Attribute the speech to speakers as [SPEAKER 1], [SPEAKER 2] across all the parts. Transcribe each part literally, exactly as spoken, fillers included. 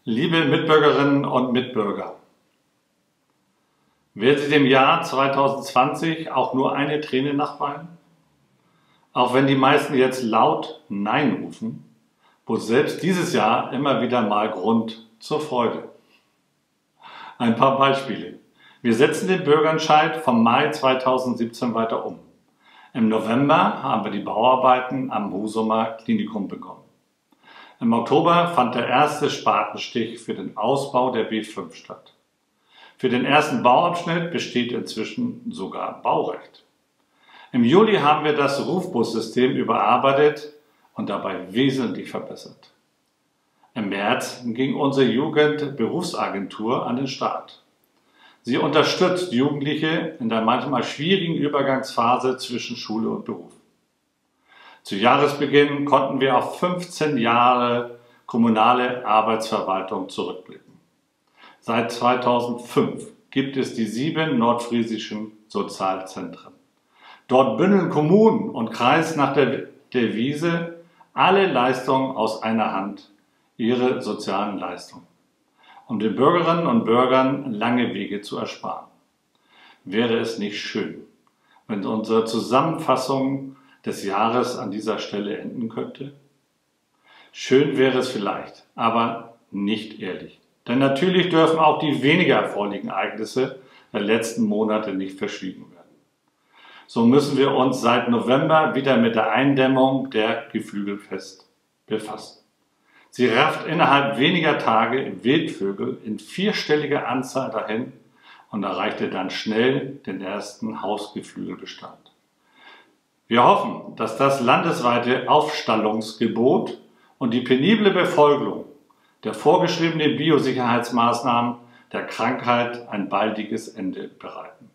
[SPEAKER 1] Liebe Mitbürgerinnen und Mitbürger, werden Sie dem Jahr zweitausendzwanzig auch nur eine Träne nachweinen? Auch wenn die meisten jetzt laut Nein rufen, bot selbst dieses Jahr immer wieder mal Grund zur Freude. Ein paar Beispiele. Wir setzen den Bürgerentscheid vom Mai zweitausendsiebzehn weiter um. Im November haben wir die Bauarbeiten am Husumer Klinikum begonnen. Im Oktober fand der erste Spatenstich für den Ausbau der B fünf statt. Für den ersten Bauabschnitt besteht inzwischen sogar Baurecht. Im Juli haben wir das Rufbussystem überarbeitet und dabei wesentlich verbessert. Im März ging unsere Jugendberufsagentur an den Start. Sie unterstützt Jugendliche in der manchmal schwierigen Übergangsphase zwischen Schule und Beruf. Zu Jahresbeginn konnten wir auf fünfzehn Jahre kommunale Arbeitsverwaltung zurückblicken. Seit zweitausendfünf gibt es die sieben nordfriesischen Sozialzentren. Dort bündeln Kommunen und Kreis nach der Devise alle Leistungen aus einer Hand, ihre sozialen Leistungen, um den Bürgerinnen und Bürgern lange Wege zu ersparen. Wäre es nicht schön, wenn unsere Zusammenfassung des Jahres an dieser Stelle enden könnte? Schön wäre es vielleicht, aber nicht ehrlich. Denn natürlich dürfen auch die weniger erfreulichen Ereignisse der letzten Monate nicht verschwiegen werden. So müssen wir uns seit November wieder mit der Eindämmung der Geflügelpest befassen. Sie rafft innerhalb weniger Tage Wildvögel in vierstelliger Anzahl dahin und erreichte dann schnell den ersten Hausgeflügelbestand. Wir hoffen, dass das landesweite Aufstallungsgebot und die penible Befolgung der vorgeschriebenen Biosicherheitsmaßnahmen der Krankheit ein baldiges Ende bereiten.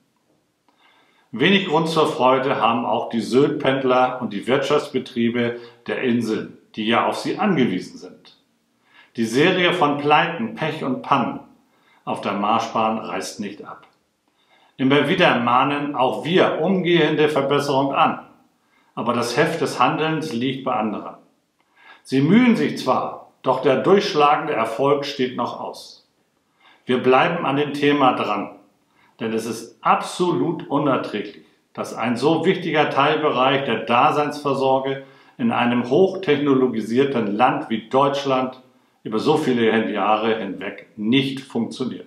[SPEAKER 1] Wenig Grund zur Freude haben auch die Syltpendler und die Wirtschaftsbetriebe der Inseln, die ja auf sie angewiesen sind. Die Serie von Pleiten, Pech und Pannen auf der Marschbahn reißt nicht ab. Immer wieder mahnen auch wir umgehende Verbesserung an, aber das Heft des Handelns liegt bei anderen. Sie mühen sich zwar, doch der durchschlagende Erfolg steht noch aus. Wir bleiben an dem Thema dran, denn es ist absolut unerträglich, dass ein so wichtiger Teilbereich der Daseinsvorsorge in einem hochtechnologisierten Land wie Deutschland über so viele Jahre hinweg nicht funktioniert.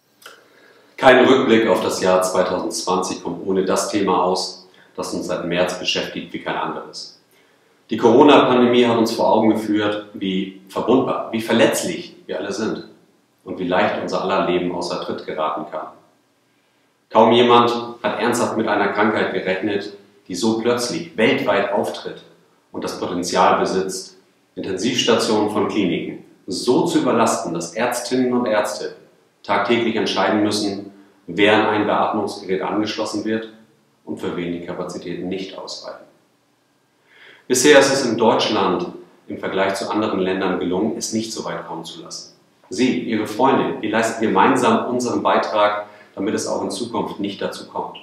[SPEAKER 2] Kein Rückblick auf das Jahr zweitausendzwanzig kommt ohne das Thema aus, das uns seit März beschäftigt wie kein anderes. Die Corona-Pandemie hat uns vor Augen geführt, wie verwundbar, wie verletzlich wir alle sind und wie leicht unser aller Leben außer Tritt geraten kann. Kaum jemand hat ernsthaft mit einer Krankheit gerechnet, die so plötzlich weltweit auftritt und das Potenzial besitzt, Intensivstationen von Kliniken so zu überlasten, dass Ärztinnen und Ärzte tagtäglich entscheiden müssen, wer an ein Beatmungsgerät angeschlossen wird und für wen die Kapazitäten nicht ausreichen. Bisher ist es in Deutschland im Vergleich zu anderen Ländern gelungen, es nicht so weit kommen zu lassen. Sie, Ihre Freunde, die leisten gemeinsam unseren Beitrag, damit es auch in Zukunft nicht dazu kommt.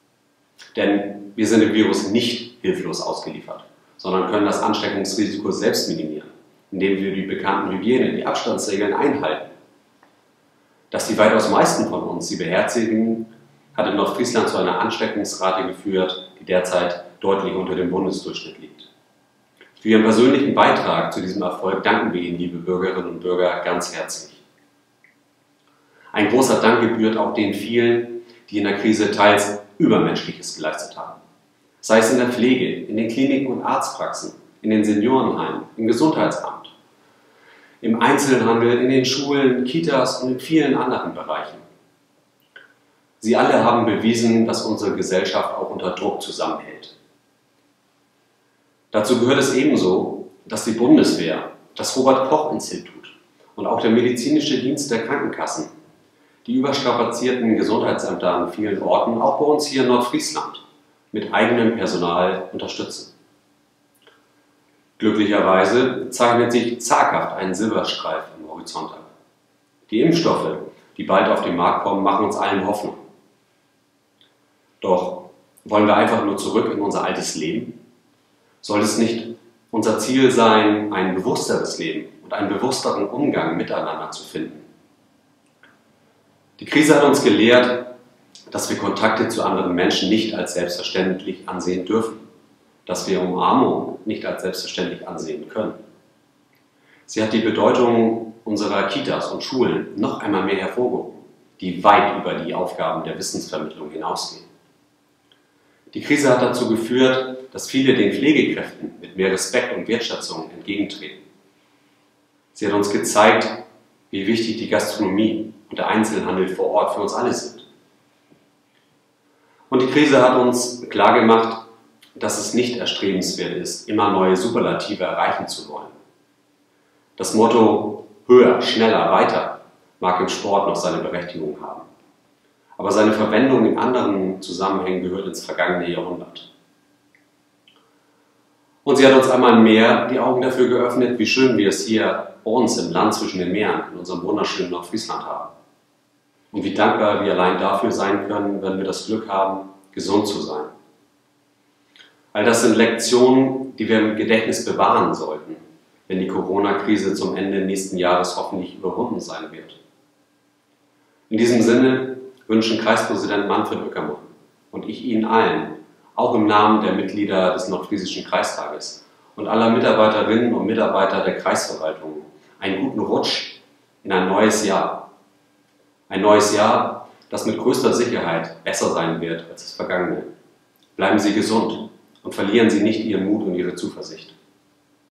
[SPEAKER 2] Denn wir sind dem Virus nicht hilflos ausgeliefert, sondern können das Ansteckungsrisiko selbst minimieren, indem wir die bekannten Hygiene-, die Abstandsregeln einhalten. Dass die weitaus meisten von uns sie beherzigen, hat in Nordfriesland zu einer Ansteckungsrate geführt, die derzeit deutlich unter dem Bundesdurchschnitt liegt. Für Ihren persönlichen Beitrag zu diesem Erfolg danken wir Ihnen, liebe Bürgerinnen und Bürger, ganz herzlich. Ein großer Dank gebührt auch den vielen, die in der Krise teils Übermenschliches geleistet haben. Sei es in der Pflege, in den Kliniken und Arztpraxen, in den Seniorenheimen, im Gesundheitsamt, im Einzelhandel, in den Schulen, Kitas und in vielen anderen Bereichen. Sie alle haben bewiesen, dass unsere Gesellschaft auch unter Druck zusammenhält. Dazu gehört es ebenso, dass die Bundeswehr, das Robert-Koch-Institut und auch der medizinische Dienst der Krankenkassen die überstrapazierten Gesundheitsämter an vielen Orten, auch bei uns hier in Nordfriesland, mit eigenem Personal unterstützen. Glücklicherweise zeichnet sich zaghaft ein Silberstreif am Horizont ab. Die Impfstoffe, die bald auf den Markt kommen, machen uns allen Hoffnung. Doch wollen wir einfach nur zurück in unser altes Leben? Soll es nicht unser Ziel sein, ein bewussteres Leben und einen bewussteren Umgang miteinander zu finden. Die Krise hat uns gelehrt, dass wir Kontakte zu anderen Menschen nicht als selbstverständlich ansehen dürfen, dass wir Umarmung nicht als selbstverständlich ansehen können. Sie hat die Bedeutung unserer Kitas und Schulen noch einmal mehr hervorgehoben, die weit über die Aufgaben der Wissensvermittlung hinausgehen. Die Krise hat dazu geführt, dass viele den Pflegekräften mit mehr Respekt und Wertschätzung entgegentreten. Sie hat uns gezeigt, wie wichtig die Gastronomie und der Einzelhandel vor Ort für uns alle sind. Und die Krise hat uns klargemacht, dass es nicht erstrebenswert ist, immer neue Superlative erreichen zu wollen. Das Motto höher, schneller, weiter mag im Sport noch seine Berechtigung haben. Aber seine Verwendung in anderen Zusammenhängen gehört ins vergangene Jahrhundert. Und sie hat uns einmal mehr die Augen dafür geöffnet, wie schön wir es hier bei uns im Land zwischen den Meeren, in unserem wunderschönen Nordfriesland haben. Und wie dankbar wir allein dafür sein können, wenn wir das Glück haben, gesund zu sein. All das sind Lektionen, die wir im Gedächtnis bewahren sollten, wenn die Corona-Krise zum Ende nächsten Jahres hoffentlich überwunden sein wird. In diesem Sinne wünschen Kreispräsident Manfred Ueckermann und ich Ihnen allen, auch im Namen der Mitglieder des Nordfriesischen Kreistages und aller Mitarbeiterinnen und Mitarbeiter der Kreisverwaltung, einen guten Rutsch in ein neues Jahr. Ein neues Jahr, das mit größter Sicherheit besser sein wird als das vergangene. Bleiben Sie gesund und verlieren Sie nicht Ihren Mut und Ihre Zuversicht.